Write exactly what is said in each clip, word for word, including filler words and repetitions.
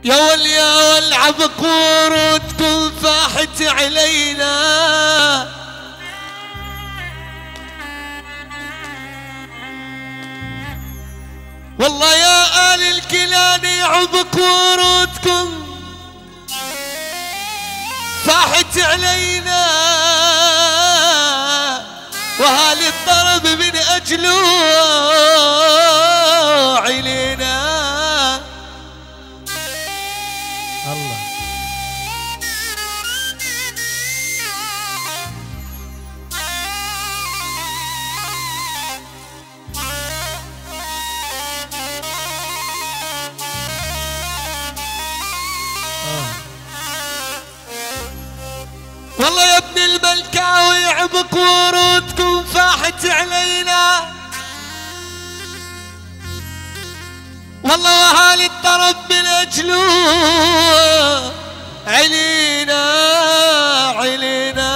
يا ول يا ول عبقور وتكون فاحت علينا، والله يا آل الكيلاني عبقور وتكون فاحت علينا، وهالي الضرب من أجله علينا. الله والله يا ابن الملكاوي عبقور وتكون فاحت علينا، والله واهالي الطرب من اجله علينا علينا.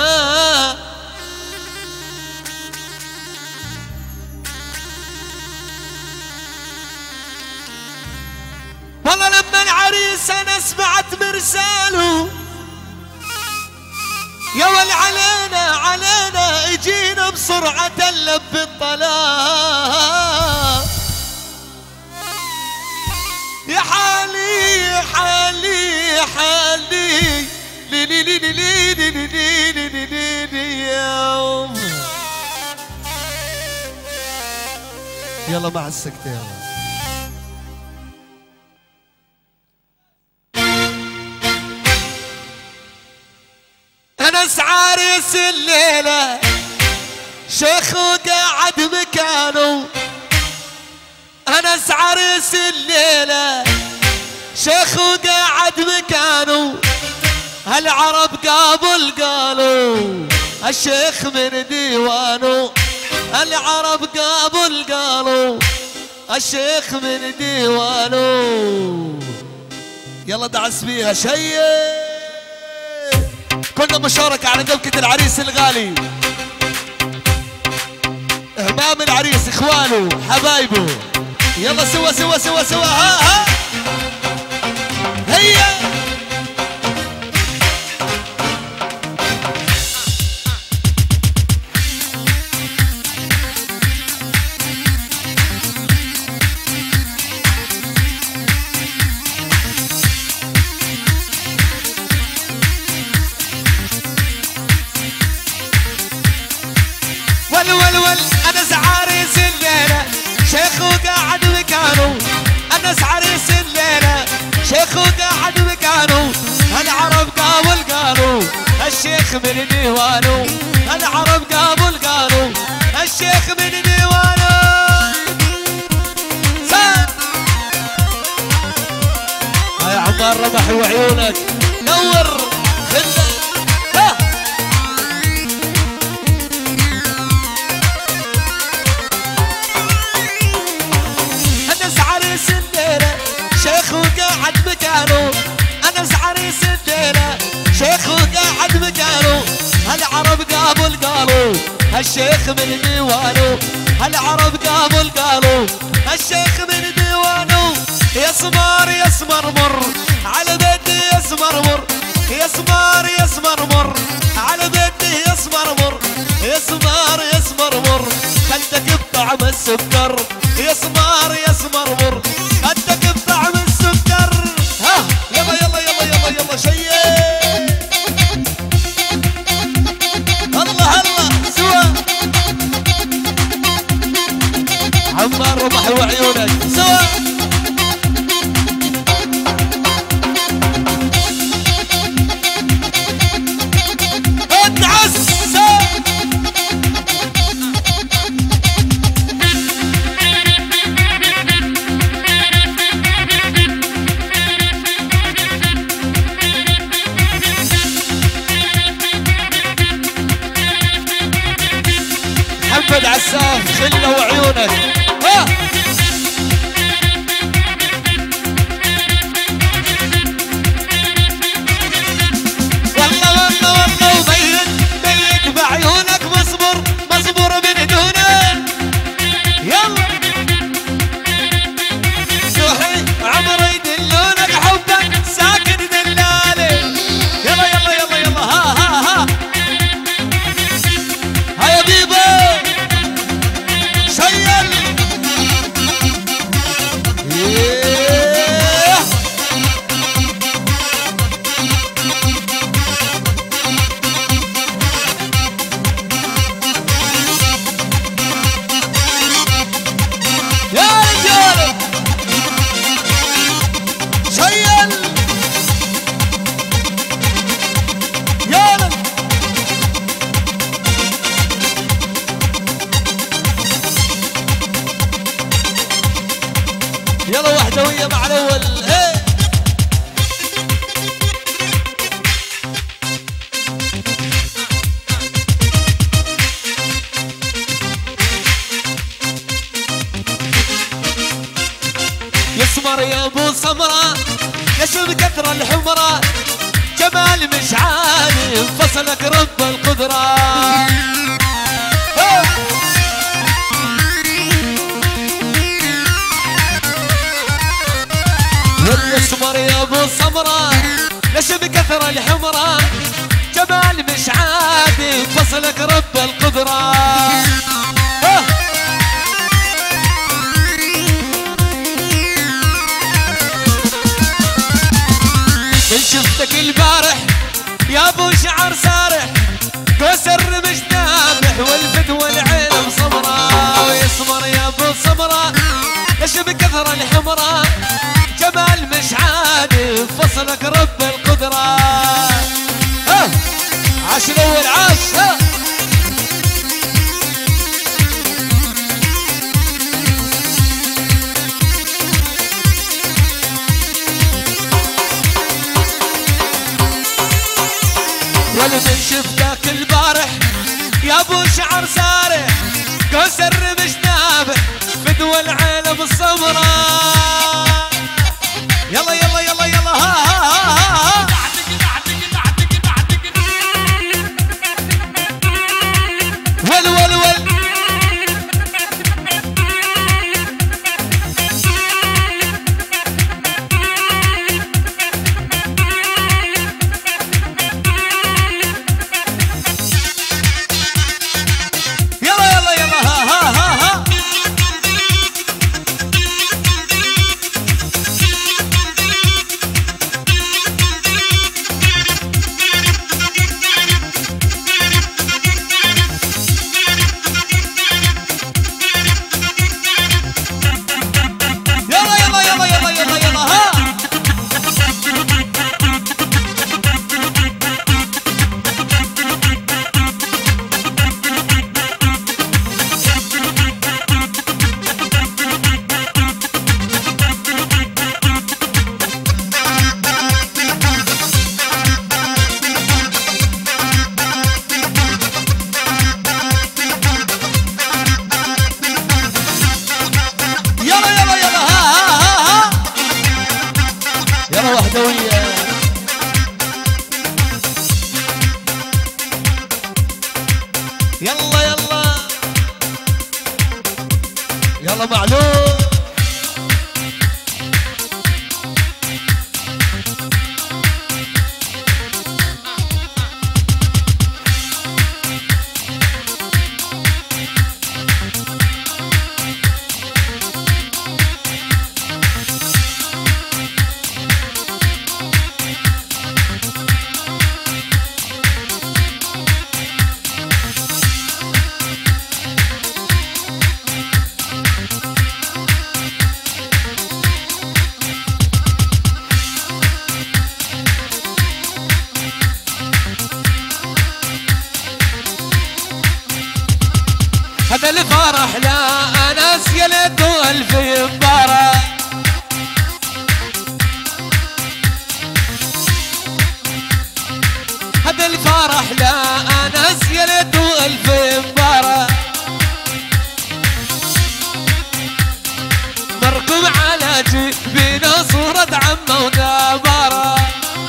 والله لما العريس انا سمعت مرساله، يا ول علينا علينا اجينا بسرعة نلبي الطلاق، يا حالي يا حالي يا حالي لي لي لي لي لي لي لي لي لي لي لي يا أم. يلا مع السكتة يلا. أنس عريس الليلة شيخ وقاعد مكانه، أنس عريس الليلة شيخ وقاعد مكانه، هالعرب قابل قالوا الشيخ من ديوانه، العرب قابل قالوا الشيخ من ديوانه. يلا دعس بيها شيء كنا مشاركة على دبكة العريس الغالي، امام العريس اخوانه حبايبه، يلا سوا سوا سوا سوا ها ها هيا. ول ول ول أنس عريس الليلة شيخ وقاعد مكانه، أنس عريس الليلة شيخ وقاعد مكانه، العرب قابل قالوا الشيخ من ديوانه، العرب قابل قالوا الشيخ من ديوانه. سام يا عمار ربح وعيونك نور خلة. شيخ وقاعد مكانه، أنس عريس الليلة شيخ وقاعد مكانه، هالعرب قابل قالوا هالشيخ من ديوانه، هالعرب قابل قالوا هالشيخ من ديوانه. يا سمار يا سمرمر على بيتي يا سمرمر، يا سمار يا سمرمر على بيتي يا سمرمر، يا سمار يا سمرمر خدك بطعم السكر، يا سمار يا سمرمر خدك بطعم السكر. ها يلا يلا يلا يلا يلا شيء الله الله سوا عمار ربح وعيونك سوا. ادعس ليش بكثرة الحمرة جمال مش عادي انفصلك رب القدرة. والاسمر يا ابو السمرة ليش بكثرة الحمرة جمال مش عادي انفصلك رب القدرة. من شفتك البارح يا ابو شعر سارح قوس الرمش نابح والفتوى العين مصمرة. ويسمر يا ابو السمرة ليش بكثرة الحمرة جمال مش عادي انفصلك رب القدرة. ها عاش الاول عاش. ها ولمن شفتك البارح يا ابو شعر سارح قوس الرمش نابح فدوى العالم السمراء. يلا يلا يلا يلا ها ها ها ها ول ول ول يلا يلا يلا معلوم. هذا الفرح لا انس يا ليت الف مبارك. هذا الفرح لا انس يا ليت الف مبارك. مركوب على جبينا صورة عمه ودبارة.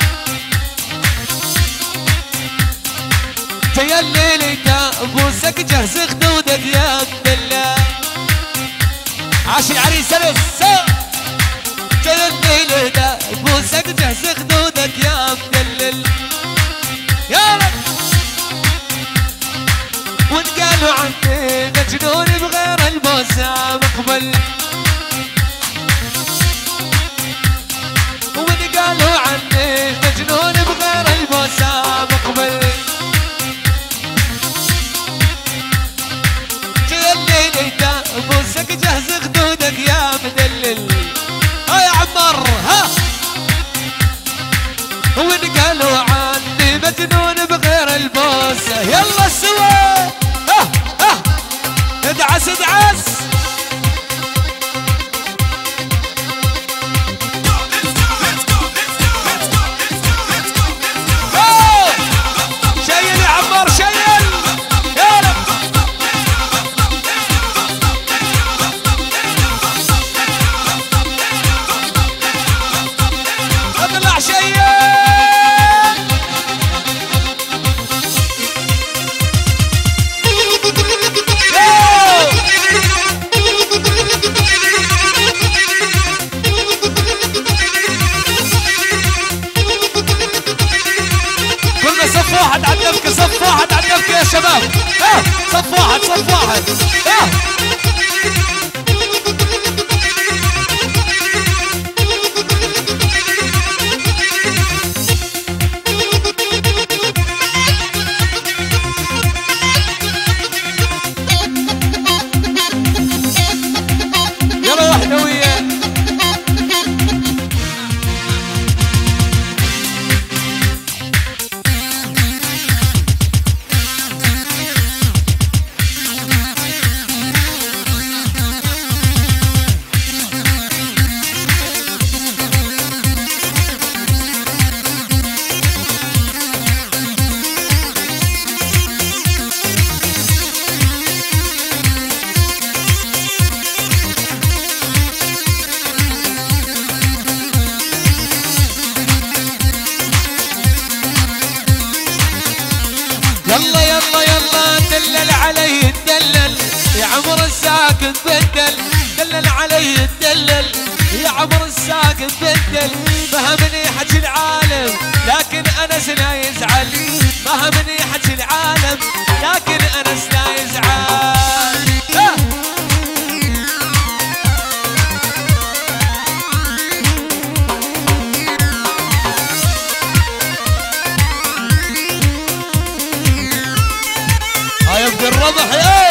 يا الليل بوسك جهز خدودك يا بالله. عاش العريس لسه. يا الليل بوسك جهز خدودك يا مدلل. يا رب وانقالوا عني مجنون بغير البوسه مقبل. وانقالوا عني مجنون بغير البوسه مقبل. بوسك جهز خدودك يا مدلل. ها يا عمر ها. وان قالوا عني مجنون بغير البوسه. يلا سوا ها ها ادعس ادعس. شيل يا عمر شيل. هذا واحد على الدبكة يا شباب. ها صف واحد صف واحد. ها يلا واحدة وياه. يلا يلا يلا دلل علي الدلل يا عمر الساكن بدل. دلل علي الدلل يا عمر الساكن بدل. فهمني حكي العالم لكن انس لا يزعل. فهمني حكي العالم لكن انس لا يزعل. يبقى الربح يا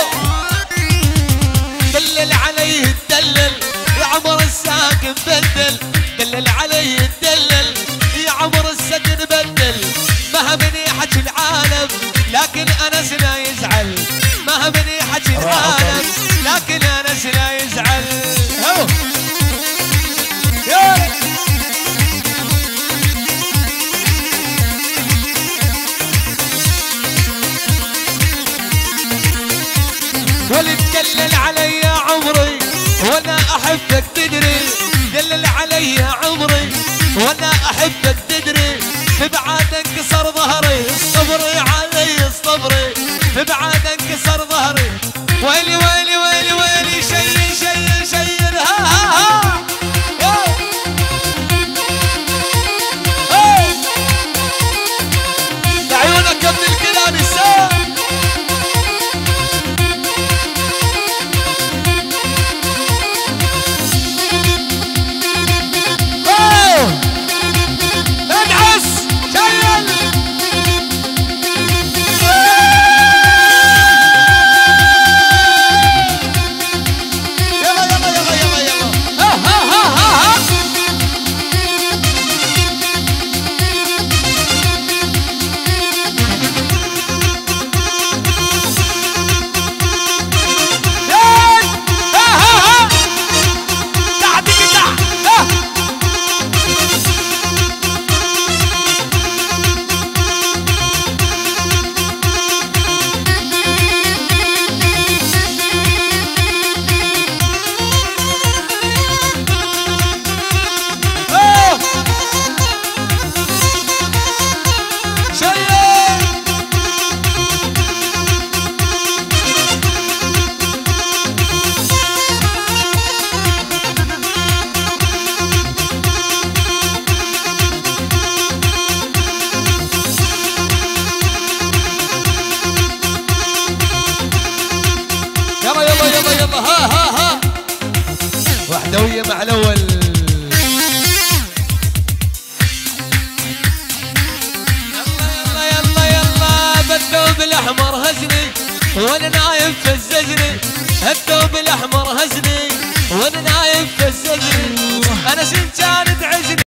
دلل عليه الدلل يا عمر الساكن بدل. دلل عليه الدلل يا عمر السكن بدل. فهمني حكي العالم لكن انس لا يزعل. فهمني حكي العالم لكن انس لا يزعل. هو يا ولد دلل علي يا عمري وانا احبك تدري. دلل علي يا عمري وانا احبك تدري. ببعادك كسر ظهري اصطبري علي اصطبري. ببعادك كسر ظهري. ويلي ويلي ويلي ويلي شيل شيل شيل. ها ها ها لعيونك يا ابن الكلام السام. ها ها ها وحدوية مع الأول. يلا يلا يلا يلا بالثوب الأحمر هزني وأنا نايم فززني. الثوب الأحمر هزني وأنا نايم فززني. أنا سنجان تعزني.